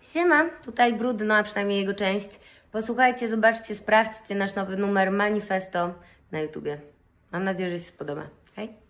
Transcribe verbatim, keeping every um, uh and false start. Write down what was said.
Siema, tutaj Brudno, a przynajmniej jego część. Posłuchajcie, zobaczcie, sprawdźcie nasz nowy numer Manifesto na YouTubie. Mam nadzieję, że się spodoba. Hej!